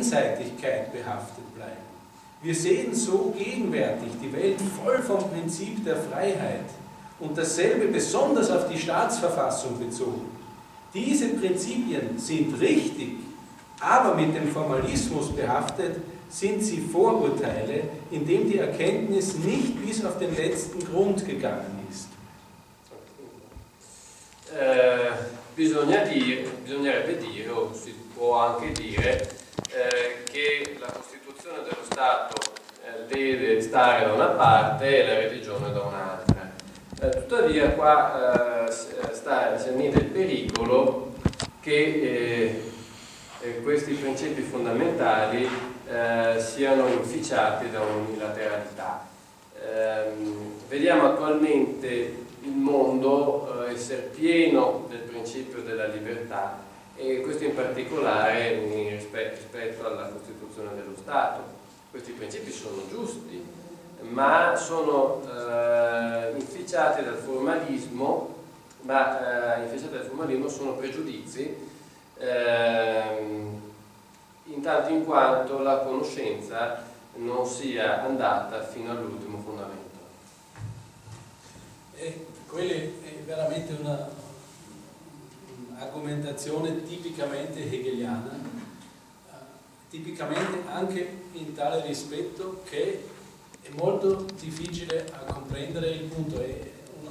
Einseitigkeit behaftet bleiben. Wir sehen so gegenwärtig die Welt voll vom Prinzip der Freiheit und dasselbe besonders auf die Staatsverfassung bezogen. Diese Prinzipien sind richtig, aber mit dem Formalismus behaftet sind sie Vorurteile, in dem die Erkenntnis nicht bis auf den letzten Grund gegangen ist. Bisognerebbe dire, o si può anche dire, che la Costituzione dello Stato deve stare da una parte e la religione da un'altra. Tuttavia qua si annida il pericolo che questi principi fondamentali siano inficiati da un'unilateralità. Vediamo attualmente il mondo essere pieno del principio della libertà, e questo in particolare rispetto alla Costituzione dello Stato. Questi principi sono giusti, ma sono inficiati dal formalismo, sono pregiudizi, intanto in quanto la conoscenza non sia andata fino all'ultimo fondamento. Quella è veramente un'argomentazione tipicamente hegeliana, tipicamente anche in tale rispetto che è molto difficile a comprendere il punto. È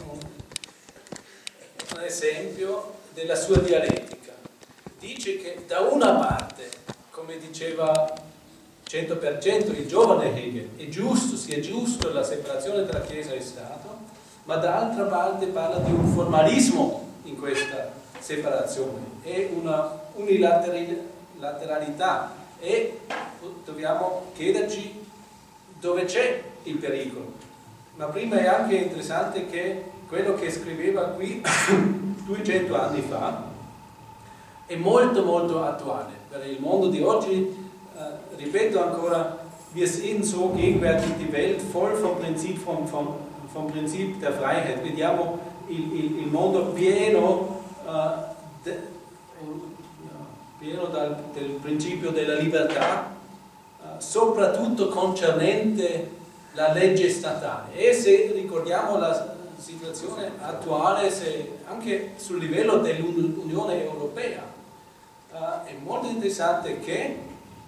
un esempio della sua dialettica. Dice che da una parte, come diceva 100% il giovane Hegel, è giusto, sia giusto la separazione tra Chiesa e Stato, ma dall'altra parte parla di un formalismo in questa separazione, è una unilateralità, e dobbiamo chiederci dove c'è il pericolo. Ma prima è anche interessante che quello che scriveva qui 200 anni fa è molto molto attuale per il mondo di oggi. Ripeto ancora, wir sehen so gegenwärtig die Welt voll vom Prinzip der Freiheit. Vediamo il mondo pieno del principio della libertà, soprattutto concernente la legge statale. E se ricordiamo la situazione attuale, anche sul livello dell'Unione Europea, è molto interessante che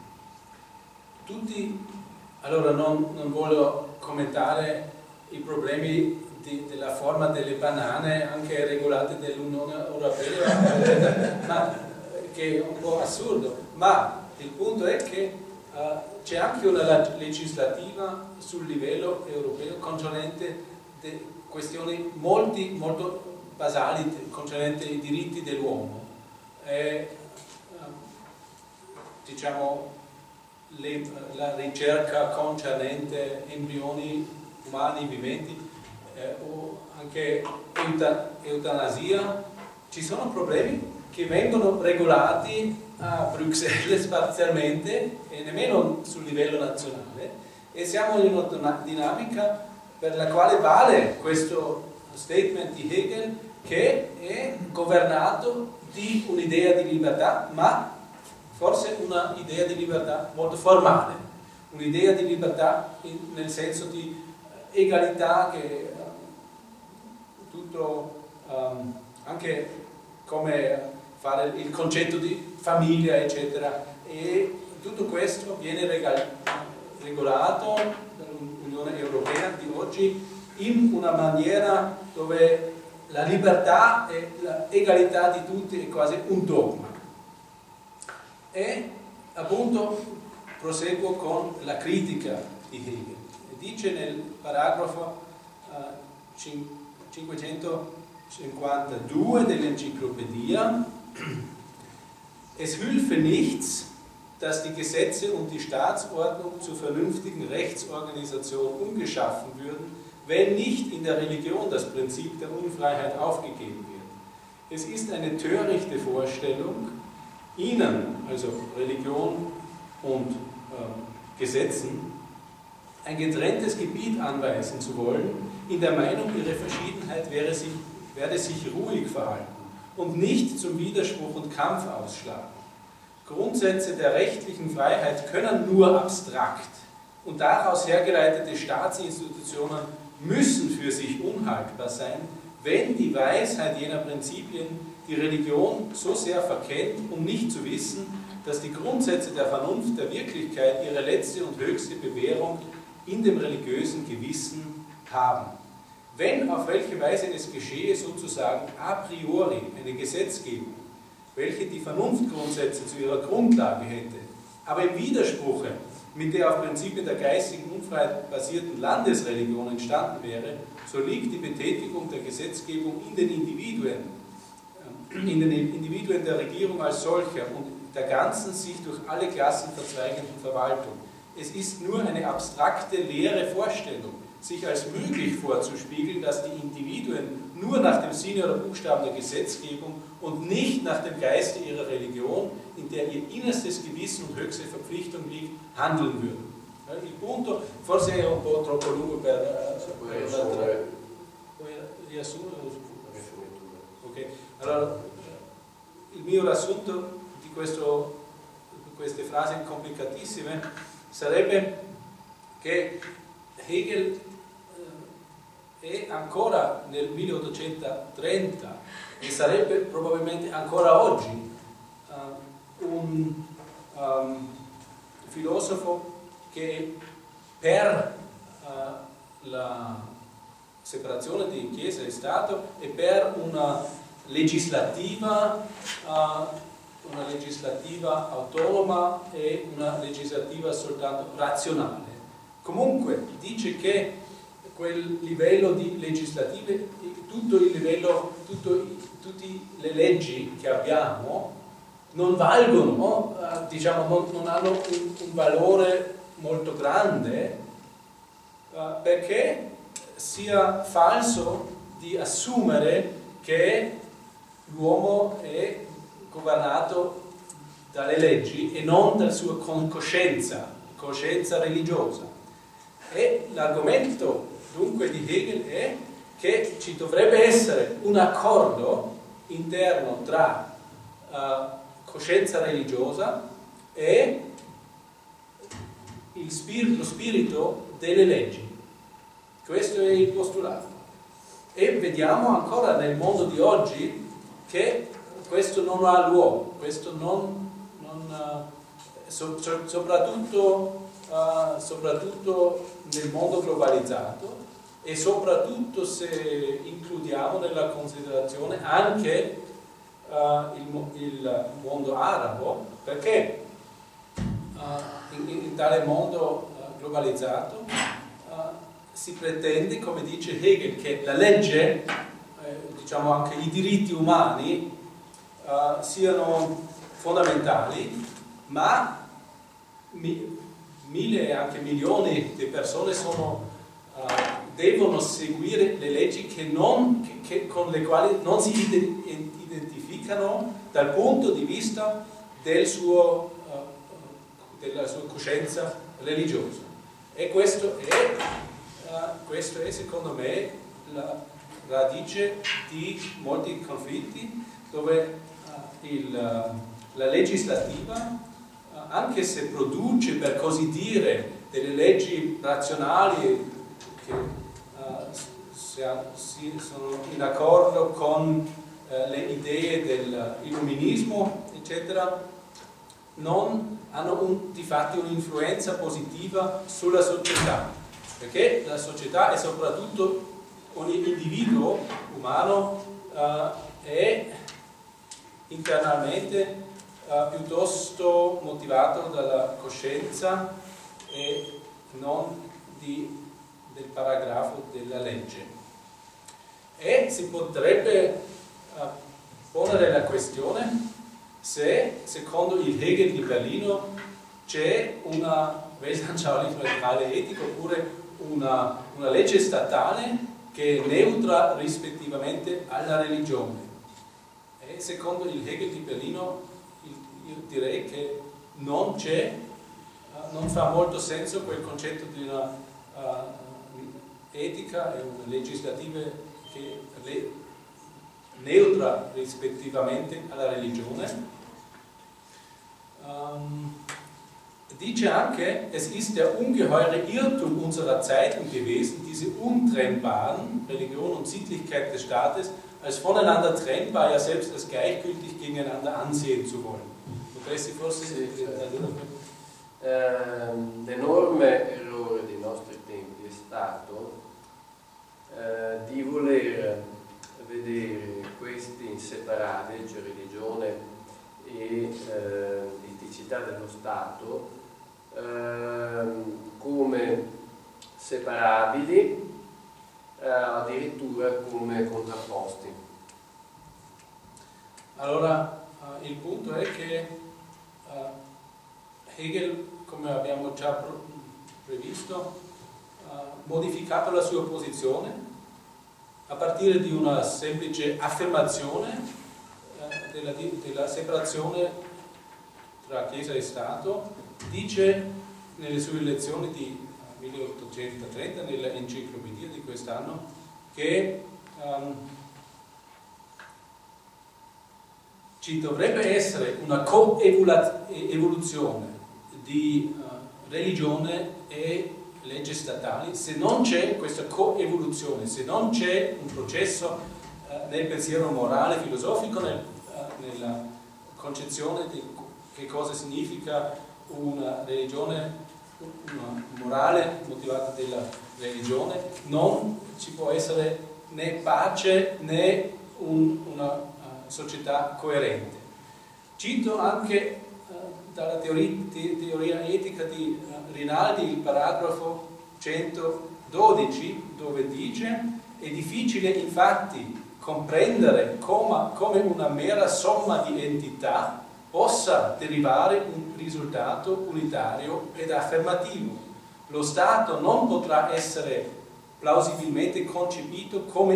allora non voglio commentare i problemi della forma delle banane anche regolate dall'Unione Europea, ma che è un po' assurdo, ma il punto è che c'è anche una legislativa sul livello europeo concernente questioni molto basali concernenti i diritti dell'uomo, diciamo la ricerca concernente embrioni umani viventi, o anche eutanasia. Ci sono problemi che vengono regolati a Bruxelles parzialmente e nemmeno sul livello nazionale, e siamo in una dinamica per la quale vale questo statement di Hegel, che è governato di un'idea di libertà, ma forse un'idea di libertà molto formale, un'idea di libertà nel senso di egalità, che tutto, anche come fare il concetto di famiglia, eccetera, e tutto questo viene regolato dall'Unione Europea di oggi in una maniera dove la libertà e l'egalità di tutti è quasi un dogma. E appunto proseguo con la critica di Hegel. Dice nel paragrafo 552 dell'Encyklopädie: Es hülfe nichts, dass die Gesetze und die Staatsordnung zur vernünftigen Rechtsorganisation umgeschaffen würden, wenn nicht in der Religion das Prinzip der Unfreiheit aufgegeben wird. Es ist eine törichte Vorstellung, ihnen, also Religion und Gesetzen, ein getrenntes Gebiet anweisen zu wollen, in der Meinung, ihre Verschiedenheit werde sich ruhig verhalten und nicht zum Widerspruch und Kampf ausschlagen. Grundsätze der rechtlichen Freiheit können nur abstrakt und daraus hergeleitete Staatsinstitutionen müssen für sich unhaltbar sein, wenn die Weisheit jener Prinzipien die Religion so sehr verkennt, um nicht zu wissen, dass die Grundsätze der Vernunft der Wirklichkeit ihre letzte und höchste Bewährung in dem religiösen Gewissen haben. Wenn auf welche Weise es geschehe, sozusagen a priori eine Gesetzgebung, welche die Vernunftgrundsätze zu ihrer Grundlage hätte, aber im Widerspruch mit der auf Prinzipien der geistigen Unfreiheit basierten Landesreligion entstanden wäre, so liegt die Betätigung der Gesetzgebung in den Individuen der Regierung als solcher und der ganzen sich durch alle Klassen verzweigenden Verwaltung. Es ist nur eine abstrakte, leere Vorstellung, sich als möglich vorzuspiegeln, dass die Individuen nur nach dem Sinne oder Buchstaben der Gesetzgebung und nicht nach dem Geiste ihrer Religion, in der ihr innerstes Gewissen und höchste Verpflichtung liegt, handeln würden. Il punto, forse è un po' troppo lungo per riassumere. Ok, allora il mio riassunto di queste frasi complicatissime sarebbe che Hegel è ancora nel 1830 e sarebbe probabilmente ancora oggi un filosofo che per la separazione di Chiesa e Stato e per una legislativa autonoma e una legislativa soltanto razionale. Comunque dice che quel livello di legislative, tutte le leggi che abbiamo non valgono, diciamo, non hanno un valore molto grande perché sia falso di assumere che l'uomo è governato dalle leggi e non dalla sua coscienza religiosa. E l'argomento dunque di Hegel è che ci dovrebbe essere un accordo interno tra coscienza religiosa e lo spirito delle leggi. Questo è il postulato. E vediamo ancora nel mondo di oggi che questo non ha luogo, questo soprattutto nel mondo globalizzato e soprattutto se includiamo nella considerazione anche il mondo arabo, perché in tale mondo globalizzato si pretende, come dice Hegel, che la legge, diciamo anche i diritti umani siano fondamentali, ma mille e anche milioni di persone devono seguire le leggi con le quali non si identificano dal punto di vista della sua coscienza religiosa. E questo è secondo me la radice di molti conflitti dove la legislativa, anche se produce per così dire delle leggi razionali che sono in accordo con le idee dell'illuminismo, eccetera, non hanno di fatto un'influenza positiva sulla società, perché la società è soprattutto ogni individuo umano è internamente piuttosto motivato dalla coscienza e non del paragrafo della legge. E si potrebbe porre la questione se, secondo il Hegel di Berlino, c'è una weltanschaulich-neutrale etica oppure una legge statale che è neutra rispettivamente alla religione. E secondo il Hegel di Berlino io direi che non fa molto senso quel concetto di una etica e una legislativa che è neutra rispettivamente alla religione, dice anche, es ist der ungeheure Irrtum unserer Zeiten gewesen, diese untrennbaren, Religion und Sittlichkeit des Staates, als voneinander trennbar, ja selbst als gleichgültig gegeneinander ansehen zu wollen. Potresti forse... L'enorme errore dei nostri tempi è stato di voler vedere questi inseparabili, cioè religione e l'eticità dello Stato, come separabili, addirittura come contrapposti. Allora, il punto è che Hegel, come abbiamo già previsto, ha modificato la sua posizione a partire di una semplice affermazione della separazione tra Chiesa e Stato. Dice nelle sue lezioni di 1830, nell'enciclopedia di quest'anno, che ci dovrebbe essere una coevoluzione di religione e leggi statali. Se non c'è questa coevoluzione, se non c'è un processo nel pensiero morale, filosofico, nella concezione di che cosa significa una religione, una morale motivata dalla religione, non ci può essere né pace né una società coerente. Cito anche dalla teoria etica di Rinaldi il paragrafo 112, dove dice: è difficile infatti comprendere come una mera somma di entità possa derivare un risultato unitario ed affermativo. Lo Stato non potrà essere plausibilmente concepito come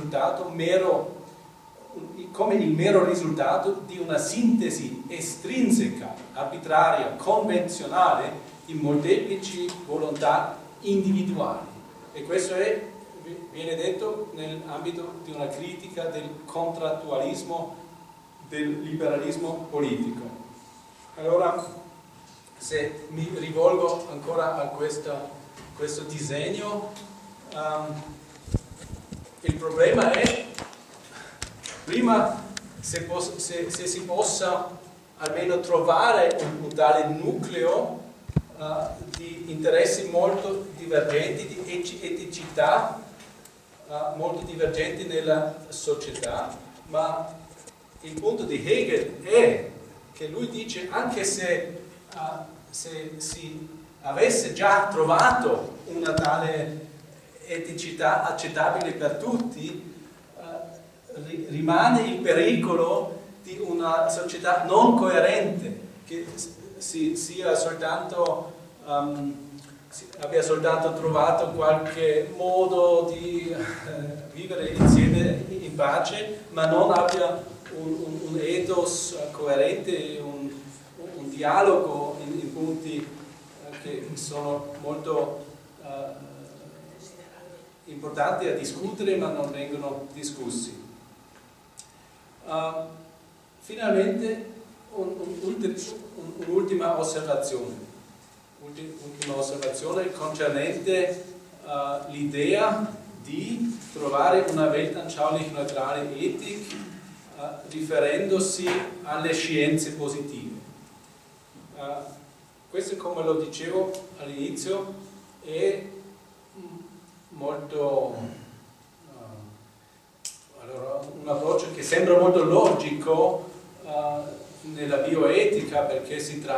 il mero risultato di una sintesi estrinseca, arbitraria, convenzionale di molteplici volontà individuali. E questo viene detto nell'ambito di una critica del contrattualismo, del liberalismo politico. Allora, se mi rivolgo ancora a questo disegno, il problema è prima se si possa almeno trovare un tale nucleo di interessi molto divergenti, di eticità molto divergenti nella società, ma il punto di Hegel è che lui dice, anche se si avesse già trovato una tale eticità accettabile per tutti, rimane il pericolo di una società non coerente, che abbia soltanto trovato qualche modo di vivere insieme in pace, ma non abbia un ethos coerente, un dialogo in punti che sono molto importanti da discutere, ma non vengono discussi. Finalmente un'ultima osservazione concernente l'idea di trovare una weltanschaulich neutrale Ethik riferendosi alle scienze positive. Questo, come lo dicevo all'inizio, è molto un approccio che sembra molto logico nella bioetica, perché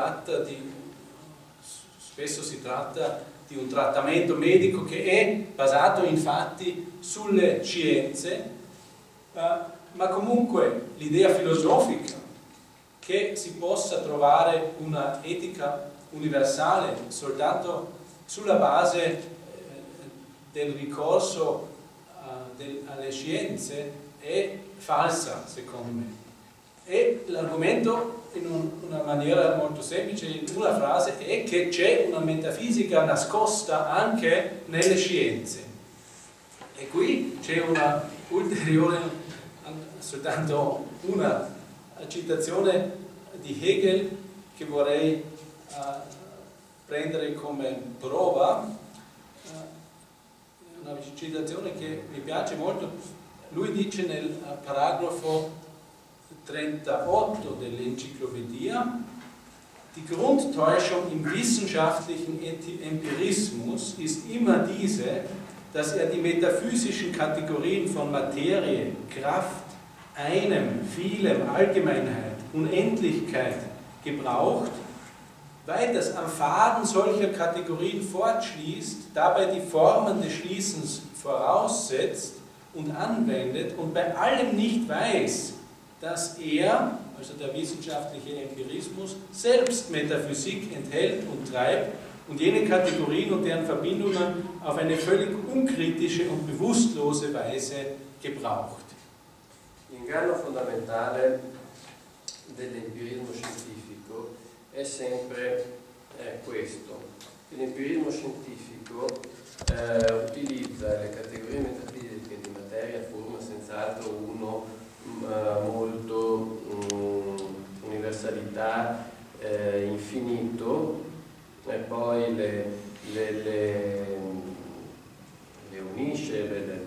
spesso si tratta di un trattamento medico che è basato infatti sulle scienze, ma comunque l'idea filosofica che si possa trovare una etica universale soltanto sulla base del ricorso alle scienze è falsa, secondo me. E l'argomento, in una maniera molto semplice, in una frase, è che c'è una metafisica nascosta anche nelle scienze. E qui c'è una ulteriore, soltanto una citazione di Hegel, che vorrei prendere come prova, una citazione che mi piace molto. Lui dice nel paragrafo 38 dell'Enzyklopädie: Die Grundtäuschung im wissenschaftlichen Empirismus ist immer diese, dass die metaphysischen Kategorien von Materie, Kraft, einem, vielem, Allgemeinheit, Unendlichkeit gebraucht, weiters am Faden solcher Kategorien fortschließt, dabei die Formen des Schließens voraussetzt und anwendet und bei allem nicht weiß, dass er, also der wissenschaftliche Empirismus, selbst Metaphysik enthält und treibt und jene Kategorien und deren Verbindungen auf eine völlig unkritische und bewusstlose Weise gebraucht. L'inganno fondamentale dell'empirismo scientifico è sempre questo. L'empirismo scientifico utilizza le categorie metafisiche di materia, forma, senz'altro uno molto universalità, infinito, e poi le unisce, le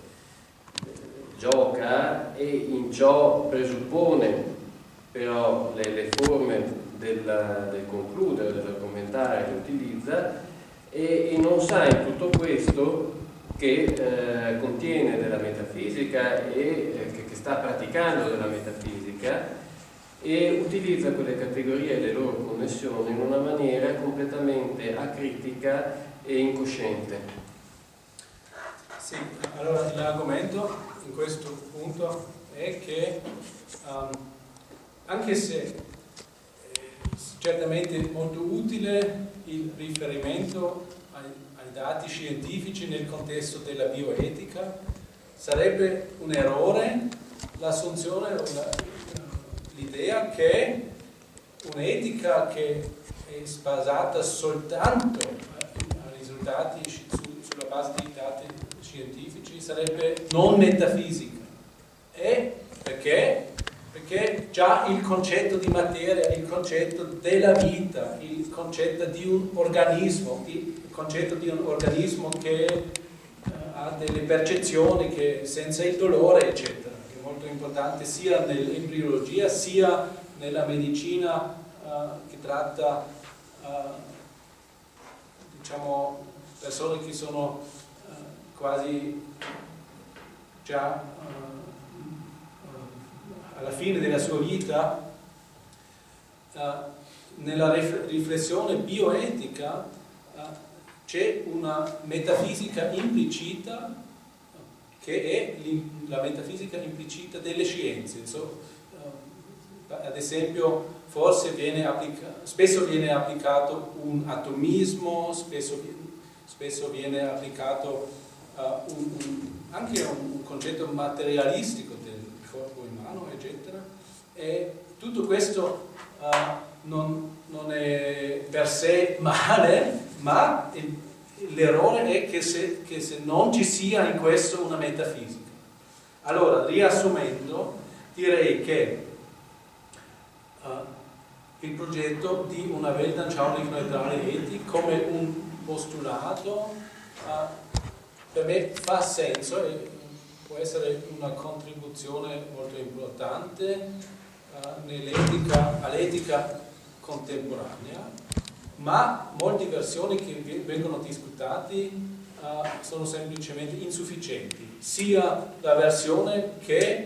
gioca, e in ciò presuppone però le forme del concludere, dell'argomentare che utilizza, e non sa in tutto questo che contiene della metafisica e che sta praticando della metafisica, e utilizza quelle categorie e le loro connessioni in una maniera completamente acritica e incosciente. Sì, allora l'argomento in questo punto è che anche se certamente è molto utile il riferimento ai dati scientifici nel contesto della bioetica, sarebbe un errore l'assunzione, l'idea che un'etica che è basata soltanto ai risultati sulla base di dati scientifici sarebbe non metafisica. E perché? Perché già il concetto di materia, il concetto della vita, il concetto di un organismo, il concetto di un organismo che ha delle percezioni, che senza il dolore, eccetera, che è molto importante sia nell'embriologia sia nella medicina che tratta diciamo persone che sono quasi già alla fine della sua vita. Nella riflessione bioetica c'è una metafisica implicita che è la metafisica implicita delle scienze. Ad esempio, forse spesso viene applicato un atomismo, spesso viene applicato anche un concetto materialistico del corpo umano, eccetera. E tutto questo non è per sé male, ma l'errore è che se non ci sia in questo una metafisica. Allora, riassumendo, direi che il progetto di una weltanschaulich neutrale Ethik come un postulato per me fa senso e può essere una contribuzione molto importante all'etica contemporanea, ma molte versioni che vengono discutati sono semplicemente insufficienti, sia la versione che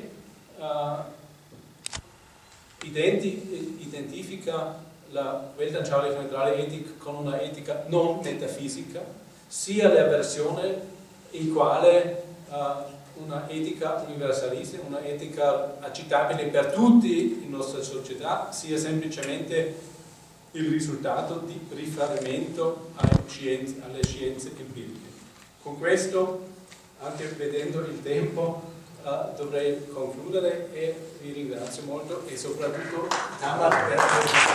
identifica la weltanschaulich neutrale Ethik con una etica non metafisica, sia la versione in quale una etica universalista, una etica accettabile per tutti in nostra società, sia semplicemente il risultato di riferimento alle scienze empiriche. Con questo, anche vedendo il tempo, dovrei concludere e vi ringrazio molto e soprattutto Tamar per